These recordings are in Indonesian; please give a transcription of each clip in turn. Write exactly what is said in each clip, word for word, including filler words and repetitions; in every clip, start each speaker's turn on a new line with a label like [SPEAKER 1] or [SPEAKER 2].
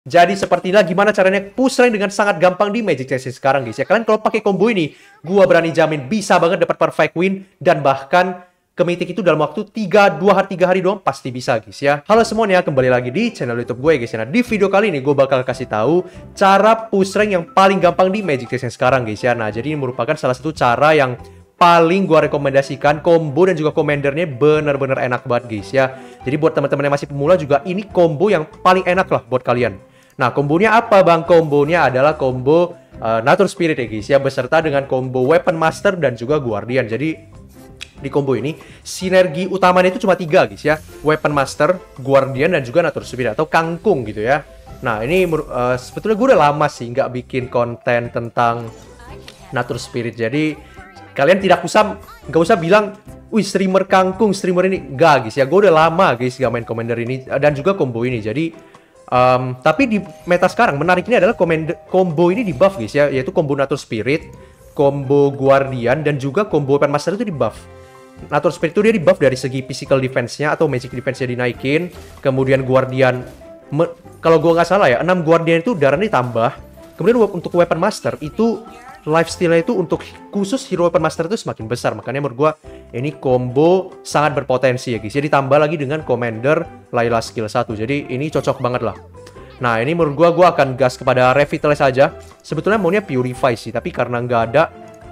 [SPEAKER 1] Jadi sepertilah gimana caranya push rank dengan sangat gampang di Magic Chess sekarang guys ya. Kalian kalau pakai combo ini, gua berani jamin bisa banget dapat perfect win dan bahkan ke Mythic itu dalam waktu tiga, dua hari, tiga hari doang pasti bisa guys ya. Halo semuanya, kembali lagi di channel YouTube gue guys ya. Nah, di video kali ini gue bakal kasih tahu cara push rank yang paling gampang di Magic Chess sekarang guys ya. Nah, jadi ini merupakan salah satu cara yang paling gue rekomendasikan. Combo dan juga commandernya bener-bener enak banget guys ya. Jadi buat teman-teman yang masih pemula juga ini combo yang paling enak lah buat kalian. Nah, kombonya apa bang? Kombonya adalah combo uh, Nature Spirit ya guys ya, beserta dengan combo Weapon Master dan juga Guardian. Jadi di combo ini sinergi utamanya itu cuma tiga guys ya, Weapon Master, Guardian dan juga Nature Spirit atau kangkung gitu ya. Nah ini uh, sebetulnya gue udah lama sih nggak bikin konten tentang Nature Spirit. Jadi kalian tidak usah nggak usah bilang, wih streamer kangkung, streamer ini nggak guys ya. Gue udah lama guys gak main commander ini dan juga combo ini. Jadi Um, tapi di meta sekarang menariknya adalah combo ini di buff guys ya, yaitu combo Nature Spirit, combo Guardian dan juga combo Weapon Master itu di buff. Nature Spirit itu dia di buff dari segi physical defense-nya atau magic defense-nya dinaikin, kemudian Guardian kalau gua nggak salah ya, enam Guardian itu darahnya ditambah. Kemudian untuk Weapon Master itu lifesteal-nya itu untuk khusus hero Weapon Master itu semakin besar. Makanya menurut gua ini combo sangat berpotensi ya guys. Jadi ditambah lagi dengan Commander Layla skill satu. Jadi ini cocok banget lah. Nah ini menurut gua gua akan gas kepada Revitalize saja. Sebetulnya maunya Purify sih, tapi karena nggak ada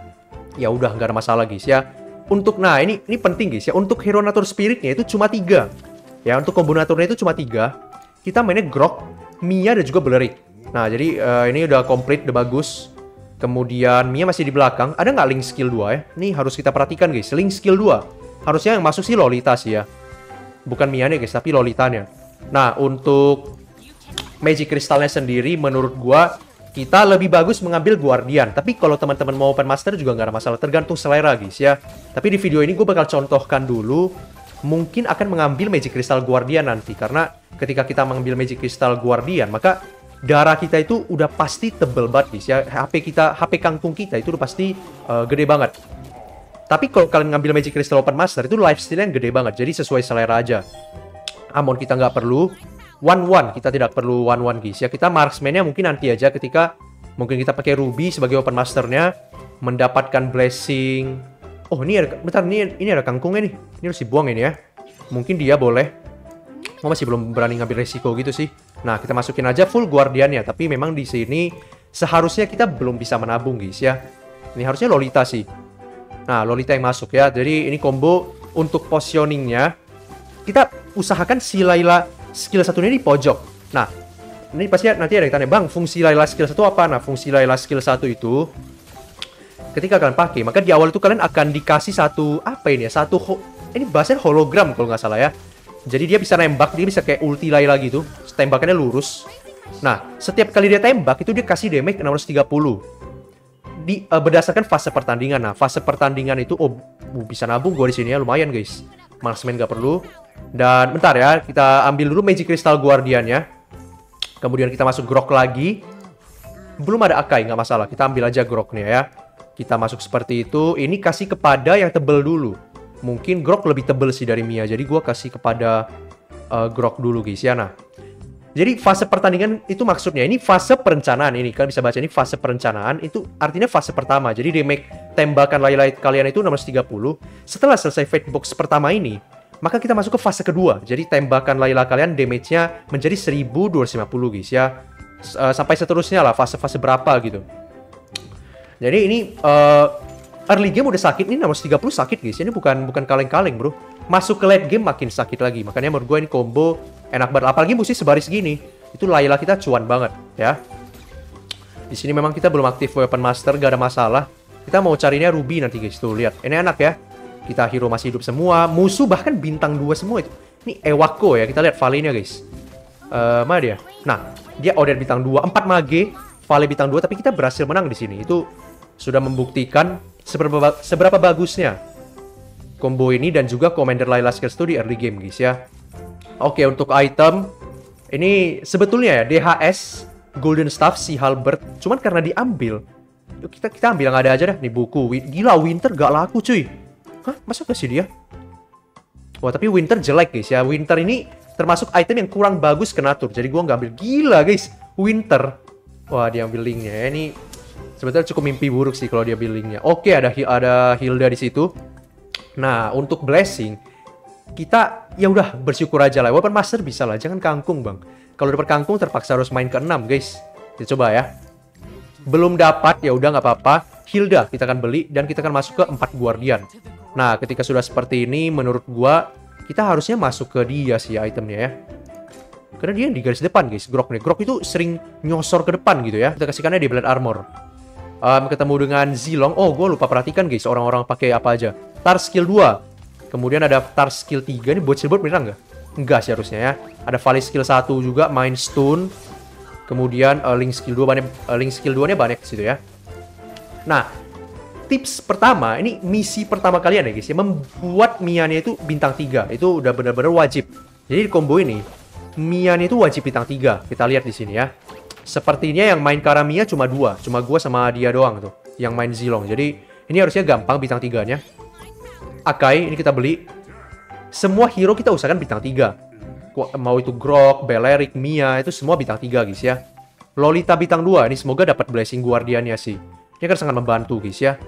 [SPEAKER 1] ya udah nggak ada masalah guys ya. Untuk nah ini ini penting guys ya. Untuk hero Nature Spirit-nya itu cuma tiga. Ya untuk combo Nature-nya itu cuma tiga. Kita mainnya Grok, Mia dan juga Belerik. Nah jadi uh, ini udah komplit, udah bagus. Kemudian Mia masih di belakang. Ada nggak link skill dua ya? Ini harus kita perhatikan guys. Link skill dua. Harusnya yang masuk sih Lolita sih ya. Bukan Mia nih guys, tapi Lolitanya. Nah, untuk Magic Crystal-nya sendiri menurut gua kita lebih bagus mengambil Guardian. Tapi kalau teman-teman mau Open Master juga nggak ada masalah. Tergantung selera guys ya. Tapi di video ini gue bakal contohkan dulu. Mungkin akan mengambil Magic Crystal Guardian nanti. Karena ketika kita mengambil Magic Crystal Guardian, maka darah kita itu udah pasti tebel banget guys ya. H P kita, H P kangkung kita itu udah pasti uh, gede banget. Tapi kalau kalian ngambil Magic Crystal Open Master itu lifesteal yang gede banget. Jadi sesuai selera aja. Amon kita nggak perlu. One one kita tidak perlu one one guys ya. Kita marksman-nya mungkin nanti aja ketika mungkin kita pakai Ruby sebagai Open Master-nya, mendapatkan blessing. Oh ini ada, bentar ini ini ada kangkungnya nih. Ini harus dibuang ini ya. Mungkin dia boleh. Gue masih belum berani ngambil resiko gitu sih. Nah, kita masukin aja full Guardiannya. Tapi memang di sini seharusnya kita belum bisa menabung guys ya. Ini harusnya Lolita sih. Nah, Lolita yang masuk ya. Jadi ini combo untuk positioningnya. Kita usahakan si Layla skill satunya di pojok. Nah, ini pasti nanti ada yang tanya, bang fungsi Layla skill satu apa? Nah, fungsi Layla skill satu itu ketika kalian pakai, maka di awal itu kalian akan dikasih satu, apa ini ya? Satu, ini bahasanya hologram kalau nggak salah ya. Jadi dia bisa nembak, dia bisa kayak ulti Layla gitu. Tembakannya lurus. Nah, setiap kali dia tembak itu dia kasih damage enam ratus tiga puluh. Di uh, berdasarkan fase pertandingan. Nah, fase pertandingan itu oh bisa nabung gue di sini ya, lumayan guys. Marksman nggak perlu. Dan bentar ya, kita ambil dulu Magic Crystal Guardian-nya. Kemudian kita masuk Grok lagi. Belum ada Akai, nggak masalah. Kita ambil aja Groknya ya. Kita masuk seperti itu. Ini kasih kepada yang tebel dulu. Mungkin Grok lebih tebel sih dari Mia. Jadi gue kasih kepada uh, Grok dulu guys ya. Nah, jadi fase pertandingan itu maksudnya ini fase perencanaan. Ini kalian bisa baca ini fase perencanaan. Itu artinya fase pertama. Jadi damage tembakan Layla kalian itu enam ratus tiga puluh. Setelah selesai fate box pertama ini, maka kita masuk ke fase kedua. Jadi tembakan Layla kalian damage-nya menjadi seribu dua ratus lima puluh guys ya. S uh, sampai seterusnya lah fase-fase berapa gitu. Jadi ini uh, early game udah sakit, ini enam ratus tiga puluh sakit guys. Ini bukan bukan kaleng-kaleng bro. Masuk ke late game makin sakit lagi. Makanya menurut gue ini combo enak banget. Apalagi musuh sebaris gini. Itu Layla kita cuan banget ya. Di sini memang kita belum aktif Weapon Master, gak ada masalah. Kita mau carinya Ruby nanti guys. Tuh lihat, ini enak ya. Kita hero masih hidup semua. Musuh bahkan bintang dua semua itu. Ini Ewako ya. Kita lihat Valley-nya guys. Uh, mana dia? Nah, dia Odin bintang dua, empat mage, Valley bintang dua. Tapi kita berhasil menang di sini. Itu sudah membuktikan seberapa, seberapa bagusnya combo ini dan juga Commander Layla Skills itu di early game guys ya. Oke, untuk item ini sebetulnya ya D H S Golden Staff si Halberd, cuman karena diambil yuk kita kita ambil yang ada aja dah. Nih buku. Gila, Winter gak laku cuy. Hah, masa ke sih dia? Wah, tapi Winter jelek guys ya. Winter ini Termasuk item yang kurang bagus ke natur. Jadi gue nggak ambil. Gila guys, Winter. Wah, dia ambil linknya. Ini sebetulnya cukup mimpi buruk sih kalau dia ambil linknya. Oke, ada ada Hilda di situ. Nah, untuk blessing, kita ya udah bersyukur aja lah. Weapon Master bisa lah, jangan kangkung bang. Kalau dapat kangkung terpaksa harus main ke enam guys. Kita coba ya. Belum dapat, ya udah nggak apa-apa. Hilda kita akan beli dan kita akan masuk ke empat Guardian. Nah, ketika sudah seperti ini, menurut gua kita harusnya masuk ke dia sih itemnya ya. Karena dia di garis depan guys, Grok nih. Grok itu sering nyosor ke depan gitu ya. Kita kasihkannya di Blade Armor. Um, ketemu dengan Zilong. Oh, gue lupa perhatikan guys, orang-orang pakai apa aja. Tar skill dua. Kemudian ada Tar skill tiga. Ini buat Silver beneran nggak? Enggak sih harusnya ya. Ada Valley skill satu juga, Mind Stone. Kemudian uh, Link skill dua banyak, uh, Link skill dua-nya banyak di situ ya. Nah, tips pertama, ini misi pertama kalian ya guys ya, membuat Mia-nya itu bintang tiga. Itu udah benar-benar wajib. Jadi di combo ini, Mia-nya itu wajib bintang tiga. Kita lihat di sini ya. Sepertinya yang main Kara Mia cuma dua. Cuma gua sama dia doang tuh, yang main Zilong. Jadi ini harusnya gampang bintang tiga-nya. Akai, ini kita beli. Semua hero kita usahakan bintang tiga. Mau itu Grok, Balerik, Mia, itu semua bintang tiga guys ya. Lolita bintang dua, ini semoga dapat blessing Guardiannya sih. Ini akan sangat membantu guys ya.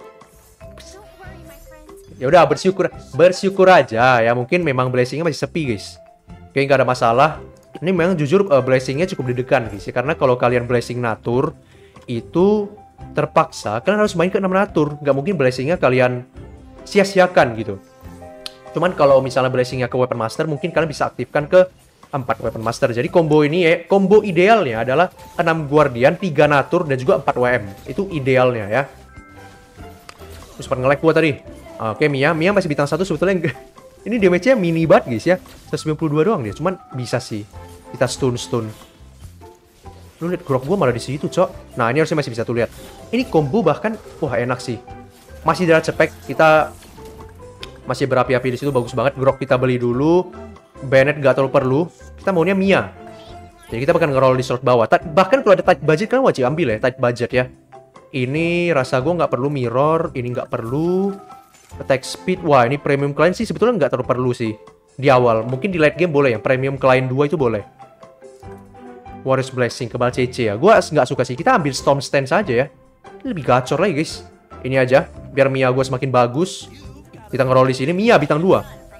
[SPEAKER 1] Ya udah bersyukur bersyukur aja ya, mungkin memang blessingnya masih sepi guys. Oke, nggak ada masalah. Ini memang jujur uh, blessingnya cukup deg-degan guys ya, karena kalau kalian blessing natur itu terpaksa kalian harus main ke enam natur, nggak mungkin blessingnya kalian sia-siakan gitu. Cuman kalau misalnya blessingnya ke Weapon Master, mungkin kalian bisa aktifkan ke empat Weapon Master. Jadi combo ini ya, combo idealnya adalah enam Guardian, tiga natur dan juga empat W M. Itu idealnya ya. Terus sempat nge-lag gua tadi. Oke, Mia, Mia masih bintang satu sebetulnya. Ini damage-nya mini banget guys ya. seratus sembilan puluh dua doang dia, cuman bisa sih kita stun-stun. Lu lihat Grok gua malah di situ, Cok. Nah, ini harusnya masih bisa tuh lihat. Ini combo bahkan wah enak sih. Masih darat cepek, kita masih berapi-api di situ, bagus banget. Grok kita beli dulu. Bennett gak terlalu perlu. Kita maunya Mia. Jadi kita bakal nge-roll di slot bawah. Bahkan kalau ada tight budget kan wajib ambil ya, tight budget ya. Ini rasa gue nggak perlu mirror, ini nggak perlu. Attack speed, wah ini premium client sih sebetulnya nggak terlalu perlu sih di awal. Mungkin di late game boleh, yang premium client dua itu boleh. Warriors Blessing, kebal C C ya. Gue nggak suka sih, kita ambil Storm Stand saja ya. Ini lebih gacor lagi guys. Ini aja, biar Mia gue semakin bagus. Kita nge-roll di sini, Mia bintang dua.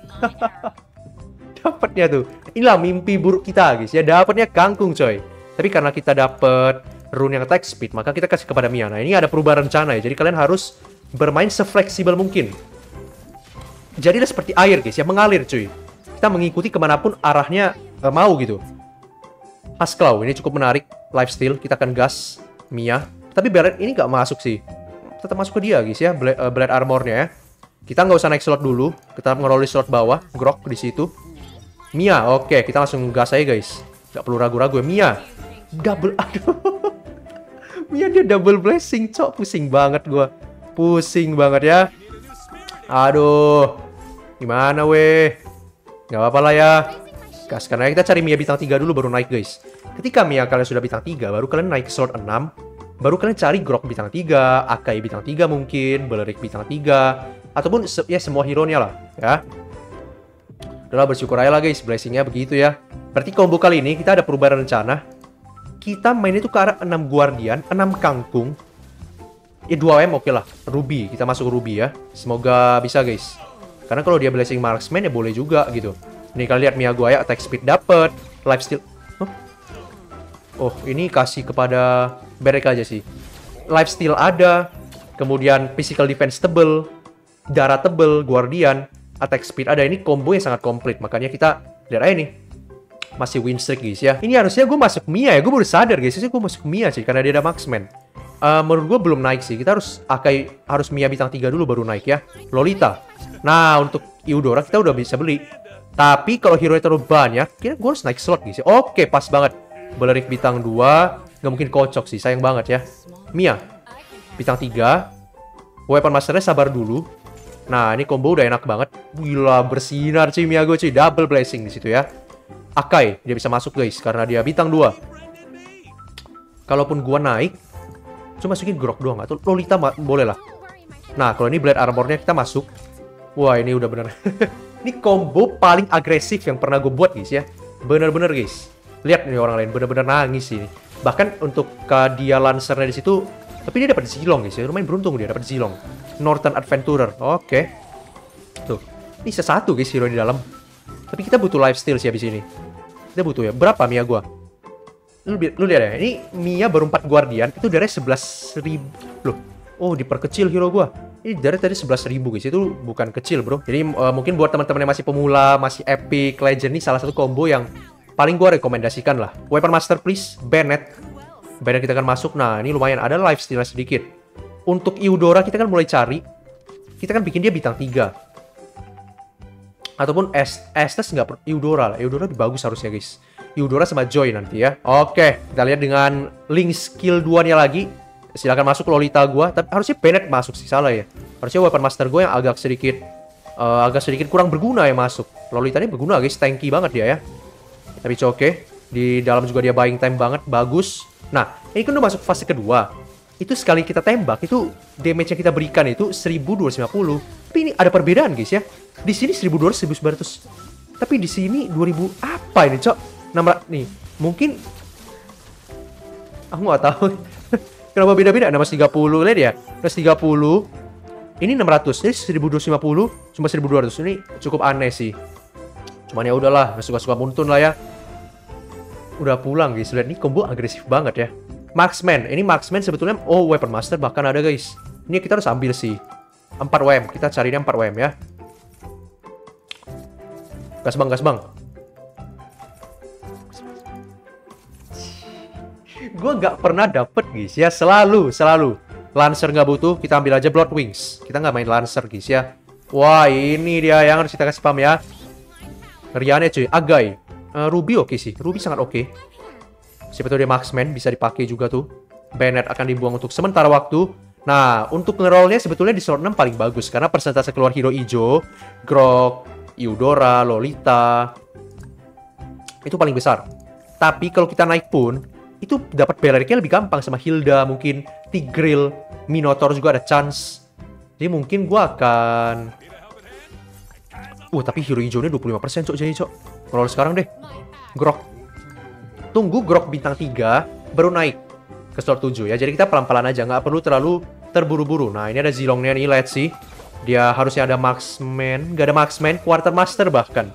[SPEAKER 1] Dapatnya tuh. Inilah mimpi buruk kita guys ya, dapatnya kangkung coy. Tapi karena kita dapat rune yang attack speed, maka kita kasih kepada Mia. Nah, ini ada perubahan rencana ya. Jadi kalian harus bermain sefleksibel mungkin. Jadilah seperti air guys ya, mengalir cuy. Kita mengikuti kemanapun arahnya uh, mau gitu. Haskell ini cukup menarik. Lifesteal, kita akan gas Mia. Tapi Beret ini nggak masuk sih. Tetap masuk ke dia guys ya, Blade, uh, Blade Armornya ya. Kita nggak usah naik slot dulu. Kita nge-roll di slot bawah. Grok di situ. Mia, oke, kita langsung gas aja guys. Gak perlu ragu-ragu ya. Mia, double, aduh. Mia dia double blessing, cok. Pusing banget gua. Pusing banget ya. Aduh. Gimana weh? Gak apa-apa lah ya. Gas, karena kita cari Mia bintang tiga dulu baru naik guys. Ketika Mia kalian sudah bintang tiga, baru kalian naik ke slot enam. Baru kalian cari Grok bintang tiga, Akai bintang tiga mungkin, Balerik bintang tiga. Ataupun se ya semua hero-nya lah ya. Udah bersyukur aja lah guys, blessingnya begitu ya. Berarti combo kali ini kita ada perubahan rencana. Kita main itu ke arah enam Guardian, enam Kangkung. Ya dua M oke lah, Ruby, kita masuk Ruby ya. Semoga bisa guys. Karena kalau dia blessing marksman ya boleh juga gitu. Nih kalian lihat Mia gua ya, attack speed dapet, lifesteal. Huh? Oh, ini kasih kepada Berek aja sih. Lifesteal ada, kemudian physical defense tebel, darah tebel, Guardian, attack speed ada. Ini combo yang sangat komplit, makanya kita lihat aja nih. Masih win streak guys ya. Ini harusnya gue masuk Mia ya, gue baru sadar guys. Harusnya gue masuk Mia sih, karena dia ada marksman. Uh, menurut gue belum naik sih. Kita harus Akai, harus Mia bintang tiga dulu baru naik ya. Lolita. Nah, untuk Eudora kita udah bisa beli. Tapi kalau hero terlalu banyak, kira gue harus naik slot guys ya. Oke, pas banget. Balerik bintang dua, gak mungkin kocok sih, sayang banget ya. Mia bintang tiga. Weapon Masternya sabar dulu. Nah, ini combo udah enak banget. Gila, bersinar cuy Mia gue cuy. Double blessing di situ ya. Akai, dia bisa masuk guys karena dia bintang dua. Kalaupun gua naik, cuma masukin Grok doang atau Lolita boleh lah. Nah, kalau ini Blade Armornya kita masuk. Wah, ini udah bener. Ini combo paling agresif yang pernah gue buat guys ya. Bener-bener guys. Lihat nih orang lain bener-bener nangis ini. Bahkan untuk uh, dia lancernya di situ, tapi dia dapat Zilong guys ya. Lumayan beruntung dia dapat Zilong. Northern Adventurer. Oke. Okay. Tuh. Ini sesatu guys hero di dalam. Tapi kita butuh lifesteal sih habis ini. Kita butuh ya. Berapa Mia gua? Lu, lu lihat ya. Ini Mia baru empat Guardian. Itu darahnya sebelas ribu. Loh. Oh, diperkecil hero gua. Ini dari tadi sebelas ribu guys, itu bukan kecil bro. Jadi uh, mungkin buat teman-teman yang masih pemula, masih epic, legend, ini salah satu combo yang paling gue rekomendasikan lah. Weapon Master please, Bennett. Bennett kita akan masuk, nah ini lumayan, ada lifesteal sedikit. Untuk Eudora kita kan mulai cari, kita kan bikin dia bintang tiga. Ataupun Estes nggak perlu, Eudora lah, Eudora lebih bagus harusnya guys. Eudora sama Joy nanti ya. Oke, kita lihat dengan link skill dua-nya lagi. Silakan masuk Lolita gua, tapi harusnya Bennett masuk sih, salah ya. Harusnya weapon master gue yang agak sedikit uh, agak sedikit kurang berguna ya masuk. Lolita ini berguna guys, tanky banget dia ya. Tapi oke, okay. Di dalam juga dia buying time banget, bagus. Nah, ini kan udah masuk fase kedua. Itu sekali kita tembak, itu damage yang kita berikan itu seribu dua ratus lima puluh. Tapi ini ada perbedaan guys ya. Di sini seribu dua ratus, seribu sembilan ratus. Tapi di sini dua ribu apa ini, Cok? enam ratus nih. Mungkin aku nggak tahu. Kenapa beda-beda? enam ratus tiga puluh, lihat ya. enam ratus tiga puluh. Ini enam ratus. Jadi seribu dua ratus lima puluh cuma seribu dua ratus. Ini cukup aneh sih. Cuman ya udahlah, suka-suka muntun lah ya. Udah pulang guys. Lihat nih combo agresif banget ya. Marksman. Ini Marksman sebetulnya oh weapon master bahkan ada guys. Ini kita harus ambil sih. empat W M. Kita carinya empat W M ya. Gas bang, gas bang. Gue gak pernah dapet guys ya, selalu, selalu Lancer nggak butuh, kita ambil aja Blood Wings. Kita nggak main Lancer guys ya. Wah ini dia yang harus kita kasih spam ya. Riane cuy, Agai uh, Ruby oke okay sih, Ruby sangat oke okay. Siapa tahu dia Marksman, bisa dipakai juga tuh. Bennett akan dibuang untuk sementara waktu. Nah, untuk ngerollnya sebetulnya di slot enam paling bagus karena persentase keluar hero hijau, Grok, Eudora, Lolita itu paling besar. Tapi kalau kita naik pun itu dapat Beleriknya lebih gampang sama Hilda, mungkin Tigreal, Minotaur juga ada chance. Jadi mungkin gua akan Uh, tapi hero hijaunya dua puluh lima persen cok, jadi cok. Roll sekarang deh. Grok. Tunggu Grok bintang tiga baru naik ke slot tujuh ya. Jadi kita pelan-pelan aja, nggak perlu terlalu terburu-buru. Nah, ini ada Zilongnya nih, lihat sih. Dia harusnya ada Marksman, nggak ada Marksman, Quartermaster bahkan.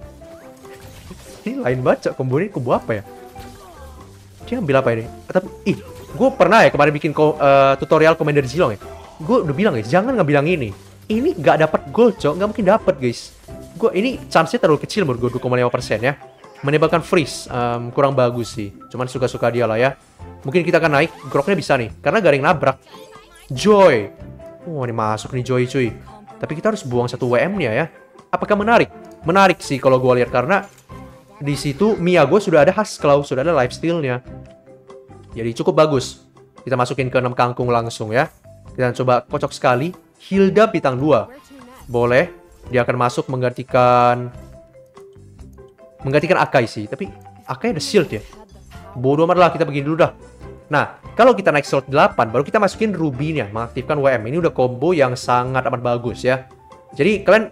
[SPEAKER 1] Ini lain banget cok, combo ini combo apa ya? Dia ambil apa ini? Tapi, ih, gue pernah ya kemarin bikin uh, tutorial Commander Zilong ya. Gue udah bilang guys, jangan nggak bilang ini. Ini nggak dapat gold, cok. Nggak mungkin dapat guys. Gue ini chance-nya terlalu kecil menurut gue, dua koma lima persen ya. Menyebabkan freeze, um, kurang bagus sih. Cuman suka-suka dia lah ya. Mungkin kita akan naik, Groknya bisa nih. Karena garing nabrak. Joy. Oh, ini masuk nih Joy cuy. Tapi kita harus buang satu W M-nya ya. Apakah menarik? Menarik sih kalau gue lihat karena di situ Mia gue sudah ada Husklaw, sudah ada lifesteal-nya. Jadi cukup bagus. Kita masukin ke enam kangkung langsung ya. Kita coba kocok sekali. Hilda bintang dua. Boleh. Dia akan masuk menggantikan Menggantikan Akai sih. Tapi Akai ada shield ya. Bodoh amat lah, kita begini dulu dah. Nah, kalau kita naik slot delapan, baru kita masukin Ruby-nya, mengaktifkan W M. Ini udah combo yang sangat amat bagus ya. Jadi kalian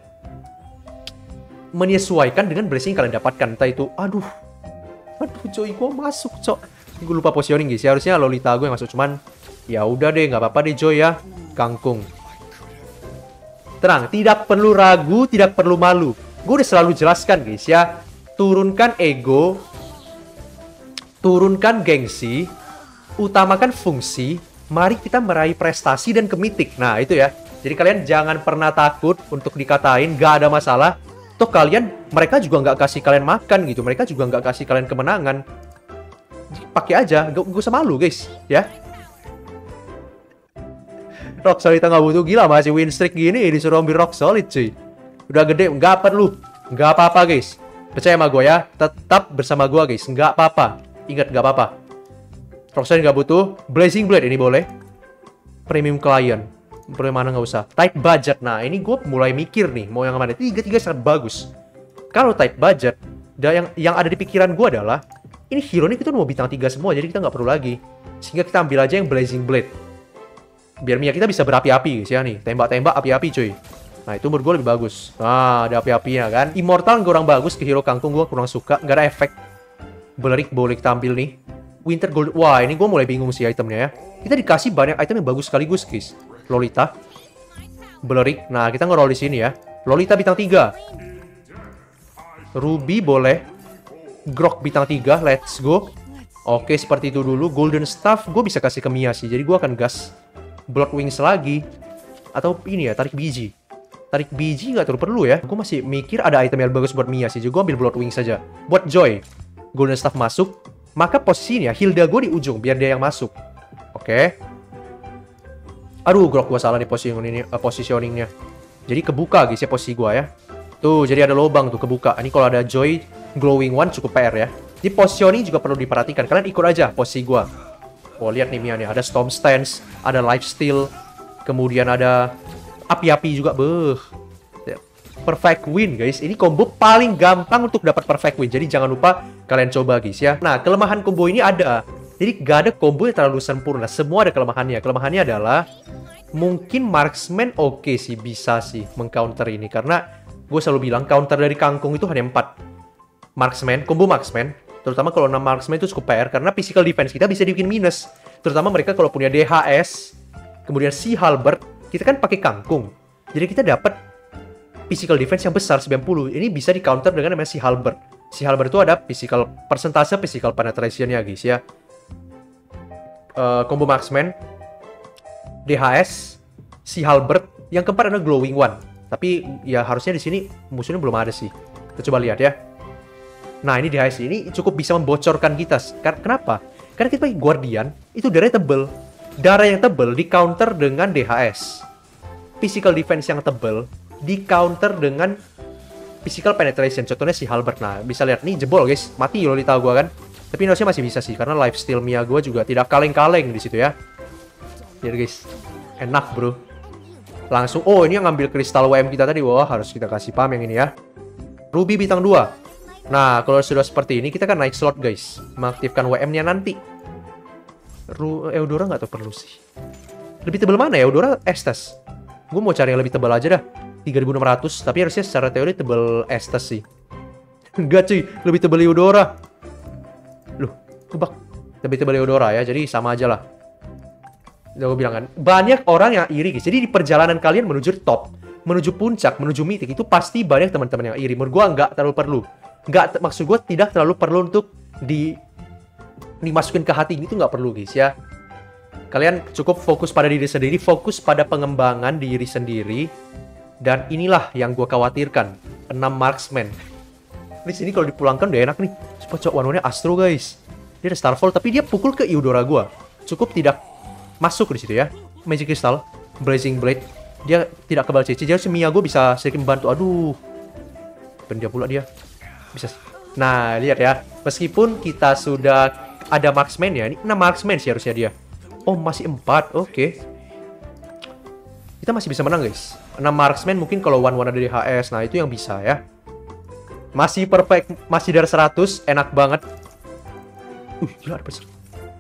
[SPEAKER 1] menyesuaikan dengan blessing kalian dapatkan. Entah itu, aduh, aduh Joy gue masuk cok. Gue lupa positioning guys. Harusnya Lolita gue yang masuk, cuman ya udah deh, nggak apa-apa deh Joy ya. Kangkung. Tenang, tidak perlu ragu, tidak perlu malu. Gue udah selalu jelaskan guys ya. Turunkan ego, turunkan gengsi, utamakan fungsi. Mari kita meraih prestasi dan kemitik. Nah itu ya. Jadi kalian jangan pernah takut untuk dikatain, gak ada masalah. Toh kalian, mereka juga nggak kasih kalian makan gitu. Mereka juga nggak kasih kalian kemenangan. Pakai aja, gak, gak usah malu guys ya. Rock Solid nggak butuh, gila masih win streak gini disuruh ambil Rock Solid cuy. Udah gede, nggak perlu, nggak apa-apa guys. Percaya sama gue ya, tetap bersama gue guys, nggak apa-apa. Ingat nggak apa-apa. Rock Solid nggak butuh, Blazing Blade ini boleh. Premium Client, boleh mana nggak usah. Tight budget, nah ini gue mulai mikir nih mau yang mana. Tiga-tiga sangat bagus. Kalau tight budget, yang yang ada di pikiran gue adalah ini hero ini kita mau bintang tiga semua, jadi kita nggak perlu lagi. Sehingga kita ambil aja yang Blazing Blade. Biar Mia kita bisa berapi-api guys ya nih. Tembak-tembak api-api cuy. Nah, itu menurut gue lebih bagus. Nah, ada api-apinya kan. Immortal kurang bagus ke hero kangkung, gue kurang suka. Nggak ada efek. Belerik boleh tampil nih. Winter Gold. Wah, ini gue mulai bingung sih itemnya ya. Kita dikasih banyak item yang bagus sekaligus, guys. Lolita. Belerik. Nah, kita nge-roll di sini ya. Lolita bintang tiga. Ruby boleh. Grok bintang tiga. Let's go. Oke, seperti itu dulu. Golden Staff gue bisa kasih ke Mia sih. Jadi gue akan gas Blood Wings lagi. Atau ini ya, tarik biji. Tarik biji nggak terlalu perlu ya. Gue masih mikir ada item yang bagus buat Mia sih. Jadi gue ambil Blood Wings saja. Buat Joy, Golden Staff masuk. Maka posisinya Hilda gue di ujung. Biar dia yang masuk. Oke. Aduh, Grok gue salah nih positioning uh, positioningnya. Jadi kebuka guys ya posisi gue ya. Tuh, jadi ada lubang tuh kebuka. Ini kalau ada Joy, Glowing One cukup P R ya. Jadi positioning juga perlu diperhatikan. Kalian ikut aja posisi gue. Oh, lihat nih Mia nih. Ada Storm Stance. Ada Lifesteal. Kemudian ada api-api juga, beuh. Perfect win, guys. Ini combo paling gampang untuk dapat perfect win. Jadi jangan lupa kalian coba, guys ya. Nah, kelemahan combo ini ada. Jadi gak ada combo yang terlalu sempurna. Semua ada kelemahannya. Kelemahannya adalah mungkin marksman oke okay sih, bisa sih mengcounter ini. Karena gue selalu bilang counter dari kangkung itu hanya empat. Marksman, combo marksman. Terutama kalau enam marksman itu cukup P R. Karena physical defense kita bisa dibikin minus. Terutama mereka kalau punya D H S. Kemudian si Halberd. Kita kan pakai kangkung. Jadi kita dapat physical defense yang besar sembilan puluh. Ini bisa di counter dengan namanya si Halberd. Si Halberd itu ada physical persentase physical penetration-nya guys ya. Uh, combo marksman, D H S, si Halberd, yang keempat adalah Glowing One. Tapi ya harusnya di sini musuhnya belum ada sih. Kita coba lihat ya. Nah, ini D H S ini cukup bisa membocorkan kita. Kenapa? Karena kita pakai Guardian, itu darahnya tebel. Darah yang tebel di counter dengan D H S. Physical defense yang tebel di counter dengan physical penetration. Contohnya si Halberd. Nah, bisa lihat nih jebol guys. Mati Lolita gua kan. Tapi harusnya masih bisa sih karena lifesteal Mia gua juga tidak kaleng-kaleng di situ ya. Lihat guys. Enak, bro. Langsung oh, ini yang ngambil kristal W M kita tadi. Wah, harus kita kasih pam yang ini ya. Ruby bintang dua. Nah, kalau sudah seperti ini kita kan naik slot guys. Mengaktifkan W M-nya nanti. Ru Eudora nggak tahu perlu sih. Lebih tebal mana ya Eudora? Estes. Gue mau cari yang lebih tebal aja dah. tiga ribu enam ratus. Tapi harusnya secara teori tebal Estes sih. Enggak cuy. Lebih tebal Eudora. Loh. Kebak. Lebih tebal Eudora ya. Jadi sama aja lah. Udah gue bilang kan. Banyak orang yang iri guys. Jadi di perjalanan kalian menuju top. Menuju puncak. Menuju mythic. Itu pasti banyak teman-teman yang iri. Menurut gue nggak terlalu perlu. Nggak. Maksud gue tidak terlalu perlu untuk di... dimasukin ke hati itu nggak perlu guys ya. Kalian cukup fokus pada diri sendiri, fokus pada pengembangan diri sendiri, dan inilah yang gue khawatirkan. enam marksman. Di sini kalau dipulangkan udah enak nih. Coba cok warnanya Astro guys. Dia ada Starfall tapi dia pukul ke Eudora gue. Cukup tidak masuk di situ ya. Magic Crystal, Blazing Blade. Dia tidak kebal C C. Jadi Mia gue bisa sedikit membantu. Aduh. Ben dia pula dia. Bisa. Nah lihat ya. Meskipun kita sudah ada marksman ya. Ini enam marksman sih harusnya dia. Oh, masih empat. Oke. Okay. Kita masih bisa menang, guys. enam marksman mungkin kalau one-one ada di H S. Nah, itu yang bisa ya. Masih perfect. Masih dari seratus. Enak banget. Uh, gila ada besar.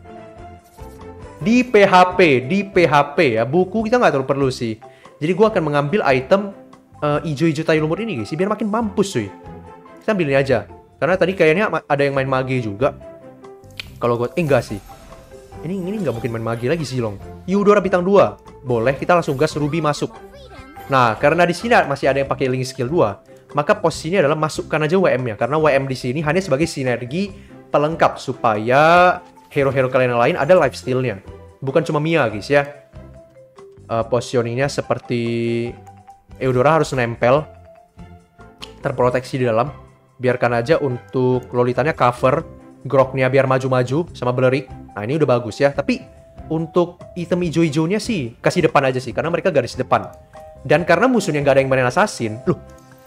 [SPEAKER 1] Di P H P. Di P H P ya. Buku kita nggak terlalu perlu sih. Jadi gue akan mengambil item uh, ijo-ijo tayu lumur ini, guys. Biar makin mampus, cuy. Kita ambil ini aja. Karena tadi kayaknya ada yang main mage juga. Kalau gue, eh enggak sih. Ini ini nggak mungkin main magi lagi sih, Long. Eudora bintang dua. Boleh, kita langsung gas Ruby masuk. Nah, karena di sini masih ada yang pakai link skill dua, maka posisinya adalah masukkan aja W M-nya. Karena W M di sini hanya sebagai sinergi pelengkap supaya hero-hero kalian yang lain ada lifesteal-nya. Bukan cuma Mia, guys ya. Uh, positioningnya seperti Eudora harus nempel. Terproteksi di dalam. Biarkan aja untuk Lolitanya cover. Groknya biar maju-maju sama Belerik. Nah ini udah bagus ya. Tapi untuk item hijau-hijaunya sih kasih depan aja sih. Karena mereka garis depan. Dan karena musuhnya nggak ada yang main assassin. Loh.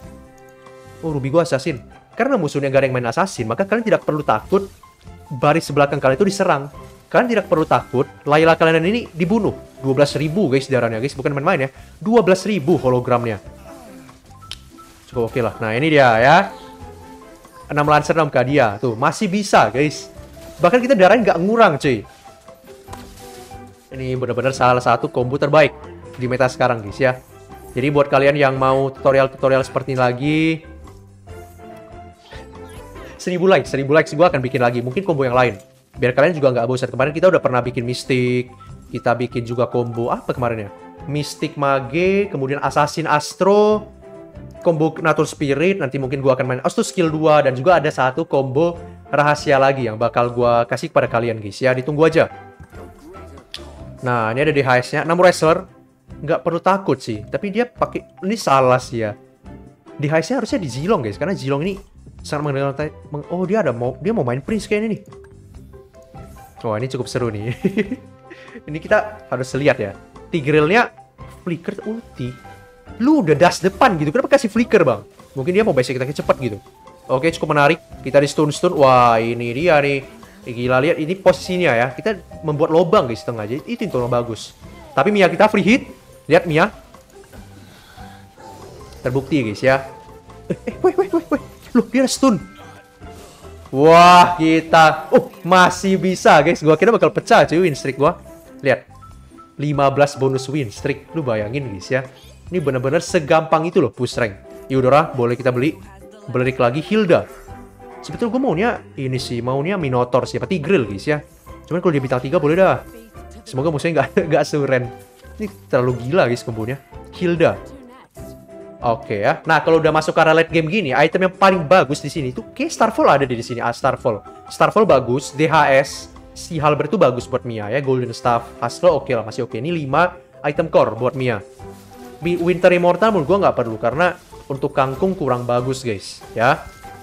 [SPEAKER 1] Oh Ruby gua assassin. Karena musuhnya nggak ada yang main assassin. Maka kalian tidak perlu takut baris belakang kalian itu diserang. Kalian tidak perlu takut Layla kalian ini dibunuh. dua belas ribu guys darahnya guys. Bukan main-main ya. dua belas ribu hologramnya. Cukup oke lah. Nah ini dia ya. enam Lancer, enam Kadia. Tuh, masih bisa, guys. Bahkan kita darahnya nggak ngurang, cuy. Ini benar-benar salah satu combo terbaik di meta sekarang, guys, ya. Jadi buat kalian yang mau tutorial-tutorial seperti ini lagi, seribu like, seribu like gue akan bikin lagi. Mungkin combo yang lain. Biar kalian juga nggak bosan. Kemarin kita udah pernah bikin Mystic. Kita bikin juga combo apa kemarin ya? Mystic Mage, kemudian Assassin Astro, combo Nature Spirit. Nanti mungkin gue akan main Astro skill dua. Dan juga ada satu combo rahasia lagi yang bakal gue kasih kepada kalian guys. Ya, ditunggu aja. Nah, ini ada D H S-nya. enam wrestler. Nggak perlu takut sih. Tapi dia pakai... Ini salah sih ya. D H S-nya harusnya di Zilong guys. Karena Zilong ini sangat mengenal... Oh, dia ada mau dia mau main Prince kayaknya nih. Wah, ini cukup seru nih. Ini kita harus lihat ya. Tigreal-nya flicker ulti. Lu udah dash depan gitu. Kenapa kasih flicker, Bang? Mungkin dia mau basic attack cepat gitu. Oke, cukup menarik. Kita di stun-stun. Wah, ini dia nih. Gila, lihat ini posisinya ya. Kita membuat lobang guys setengah aja. Itu yang bagus. Tapi Mia kita free hit. Lihat Mia. Terbukti guys ya. Eh, eh, wait, wait, wait, wait. Loh, dia stun. Wah, kita. Oh, masih bisa guys. Gua kira bakal pecah cuy win streak gua. Lihat. lima belas bonus win streak. Lu bayangin guys ya. Ini bener-bener segampang itu loh push rank. Eudora, boleh kita beli. Balik lagi Hilda. Sebetulnya gue maunya ini sih. Maunya Minotaur siapa? Tigreal guys ya. Cuman kalau dia bintang tiga boleh dah. Semoga musuhnya nggak nggak suren. Ini terlalu gila guys kombonya. Hilda. Oke ya. Nah, kalau udah masuk ke arah late game gini, item yang paling bagus di sini tuh kayak Starfall ada di sini. Ah, Starfall. Starfall bagus, D H S, si Halberd tuh bagus buat Mia ya. Golden Staff, Astro oke lah, masih oke. Ini lima item core buat Mia. Winter Immortal menurut gue nggak perlu karena untuk Kangkung kurang bagus guys, ya.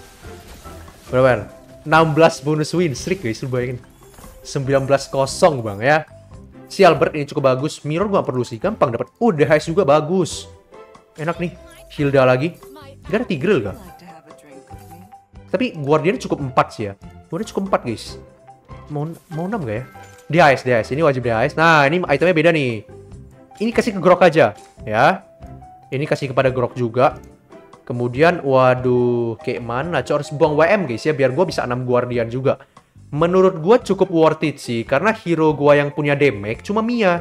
[SPEAKER 1] Berapa? enam belas bonus win streak guys, lu bayangin. sembilan belas kosong bang ya. Si Albert ini cukup bagus. Mirror gua perlu sih, gampang dapat. Oh, D H S juga bagus. Enak nih. Hilda lagi. Gak ada Tigreal gak? Tapi Guardian cukup empat sih ya. Guardian cukup empat guys. Mau mau enam gak ya? D H S, D H S. Ini wajib D H S. Nah, ini itemnya beda nih. Ini kasih ke Grok aja, ya. Ini kasih kepada Grok juga. Kemudian, waduh, kayak mana? Cok harus buang W M guys ya, biar gue bisa enam Guardian juga. Menurut gue cukup worth it sih, karena hero gue yang punya damage cuma Mia.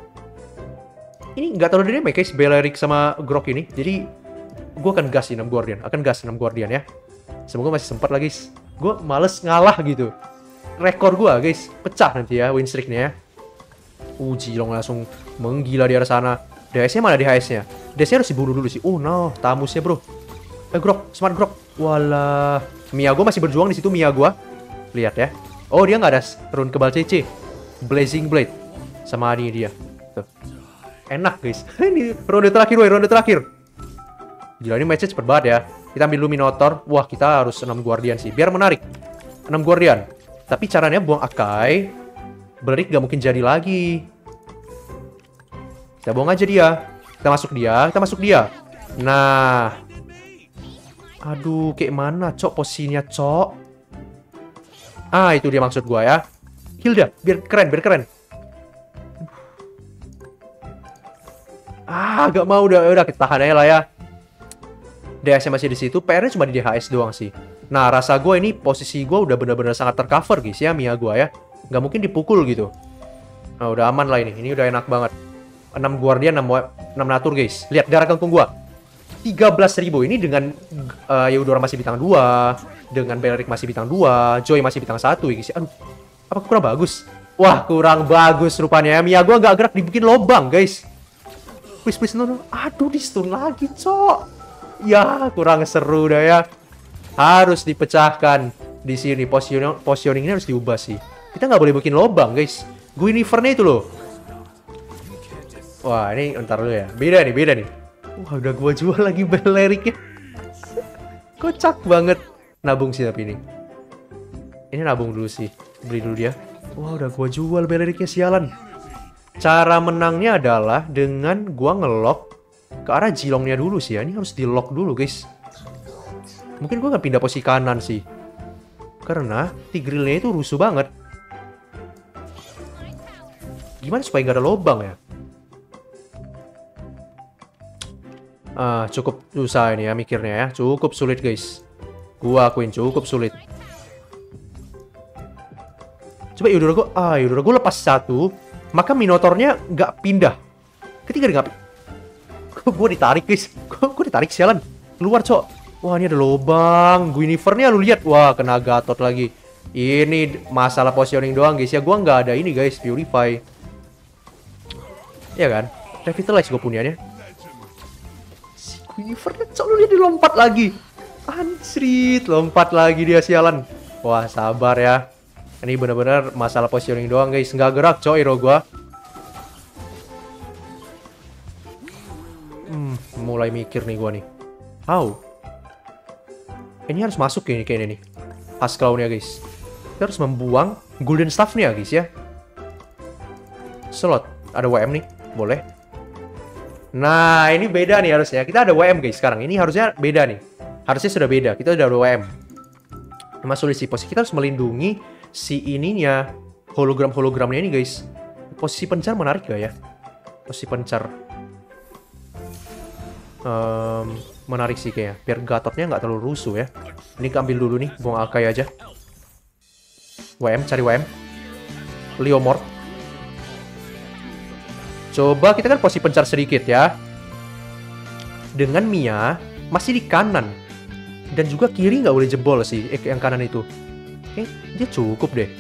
[SPEAKER 1] Ini nggak terlalu damage guys, Balearic sama Grok ini. Jadi, gue akan gas enam Guardian, akan gas enam Guardian ya. Semoga masih sempat lah guys. Gue males ngalah gitu. Rekor gue guys, pecah nanti ya win streaknya ya. Uji long langsung menggila di arah sana. D H S-nya mana D H S-nya? D H S-nya harus dibunuh dulu sih. Oh no, tamusnya bro. Eh Grok, smart Grok. Walah. Mia gue masih berjuang di situ Mia gue. Lihat ya. Oh dia nggak ada rune kebal C C. Blazing Blade. Sama ini dia. Tuh. Enak guys. Ini ronde terakhir woy, ronde terakhir. Gila ini match-nya cepet banget ya. Kita ambil dulu Minotaur. Wah kita harus enam Guardian sih. Biar menarik. enam Guardian. Tapi caranya buang Akai. Beric gak mungkin jadi lagi. Kita buang aja dia. Kita masuk dia. Kita masuk dia. Nah. Aduh, kayak mana, Cok, posisinya, Cok? Ah, itu dia maksud gua ya. Hilda, biar keren, biar keren. Ah, gak mau udah, udah kita tahan aja lah ya. D H S masih di situ, P R-nya cuma di D H S doang sih. Nah, rasa gua ini posisi gua udah benar-benar sangat tercover, guys ya, Mia gua ya. Gak mungkin dipukul gitu. Nah, udah aman lah ini. Ini udah enak banget. enam Guardian, enam, enam Natur, guys. Lihat darah kangkung gua. tiga belas ribu ini dengan uh, Eudora masih bintang dua, dengan Balearic masih bintang dua, Joy masih bintang satu, guys. Aduh, apa kurang bagus? Wah, kurang bagus rupanya. Mia gua nggak gerak, dibikin lobang, guys. Please, please, no, no. Aduh, di stun lagi, Cok. Ya, kurang seru dah ya. Harus dipecahkan di sini. Positioning, positioningnya harus diubah sih. Kita nggak boleh bikin lobang, guys. Guinevere-nya itu loh. Wah, ini ntar dulu ya. Beda nih, beda nih. Wah, udah gua jual lagi Balearic-nya. Kocak banget. Nabung sih tapi ini. Ini nabung dulu sih. Beli dulu dia. Wah, udah gua jual Balearic-nya, sialan. Cara menangnya adalah dengan gua ngelock ke arah Jilongnya dulu sih ya. Ini harus di lock dulu, guys. Mungkin gua akan pindah posisi kanan sih. Karena Tigreal-nya itu rusuh banget. Gimana supaya gak ada lobang ya? Ah, cukup susah ini ya mikirnya ya. Cukup sulit, guys. Gua akuin cukup sulit. Coba Eudora gua, ah Eudora gua lepas satu, maka Minotaurnya nggak pindah. Ketika dia nggak, Kok gue ditarik guys? Kok gue ditarik sialan? Keluar cok. Wah ini ada lubang. Guinevere-nya lu lihat. Wah kena Gatot lagi. Ini masalah positioning doang guys ya. Gue nggak ada ini guys, Purify. Iya kan? Revitalize gue punyanya. Si Guinevere-nya cok, lu lihat dia lompat lagi. Anjrit, lompat lagi dia sialan. Wah sabar ya. Ini benar-benar masalah positioning doang guys. Nggak gerak cok hero gue. Hmm, mulai mikir nih gua nih. How? Ini harus masuk ya, ini kayaknya nih. Asclaw-nya guys. Kita harus membuang golden staff-nya guys ya. Slot. Ada W M nih. Boleh. Nah, ini beda nih harusnya. Kita ada W M guys sekarang. Ini harusnya beda nih. Harusnya sudah beda. Kita udah ada W M. Masuk di posisi. Kita harus melindungi si ininya. Hologram-hologramnya ini guys. Posisi pencar menarik gak ya? Posisi pencar. Um, menarik sih kayaknya. Biar Gatotnya nggak terlalu rusuh ya. Ini ambil dulu nih, buang Akai aja. W M, cari W M. Leomord. Coba kita kan posisi pencar sedikit ya. Dengan Mia masih di kanan. Dan juga kiri nggak boleh jebol sih, eh, yang kanan itu. Oke, dia cukup deh.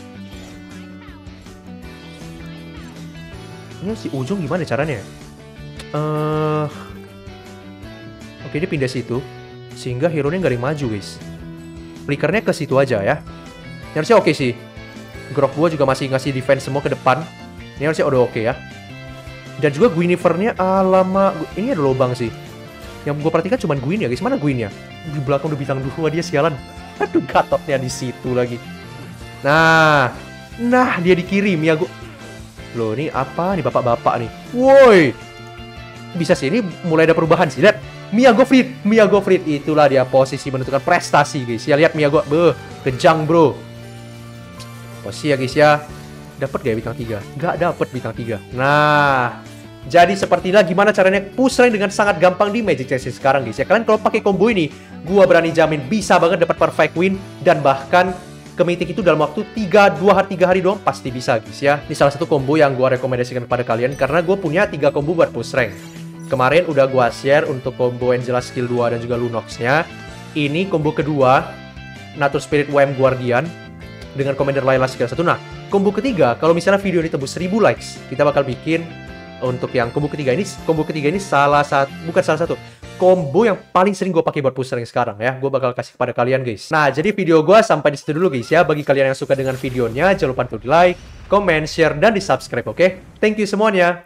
[SPEAKER 1] Ini si ujung gimana caranya? Eh... Uh... Oke, dia pindah situ. Sehingga hero-nya nggak ada yang maju, guys. Flickernya ke situ aja ya. Ini harusnya oke sih. Grok gua juga masih ngasih defense semua ke depan. Ini harusnya udah oke ya. Dan juga Guinevere-nya, alamak. Ini ada lubang sih. Yang gua perhatikan cuma Gwyn ya, guys. Mana Gwyn-nya? Di belakang udah bintang dua, dia sialan. Aduh, Gatotnya di situ lagi. Nah. Nah, dia dikirim ya, gua. Loh, ini apa nih bapak-bapak nih? Woi. Bisa sih, ini mulai ada perubahan sih. Lihat. Mia Gottfried, Mia Gottfried, itulah dia posisi menentukan prestasi guys. Ya lihat Mia Gottfried, beuh, kejang bro. Posisi ya guys ya. Dapat gak ya bintang tiga? Gak dapat bintang tiga. Nah, jadi seperti inilah gimana caranya push rank dengan sangat gampang di Magic Chess sekarang guys ya. Kalian kalau pakai combo ini, gua berani jamin bisa banget dapat perfect win dan bahkan ke mythic itu dalam waktu tiga, dua hari, tiga hari doang pasti bisa guys ya. Ini salah satu combo yang gua rekomendasikan kepada kalian karena gua punya tiga combo buat push rank. Kemarin udah gua share untuk combo Angela skill dua dan juga Lunox-nya. Ini combo kedua, Nature Spirit W M Guardian dengan Commander Layla skill satu. Nah, combo ketiga, kalau misalnya video ini tembus seribu likes, kita bakal bikin untuk yang combo ketiga ini. Combo ketiga ini salah satu, bukan salah satu, combo yang paling sering gue pakai buat push rank sekarang ya. Gue bakal kasih kepada kalian guys. Nah, jadi video gue sampai di situ dulu guys ya. Bagi kalian yang suka dengan videonya, jangan lupa untuk di like, comment, share, dan di subscribe, oke? Okay? Thank you semuanya.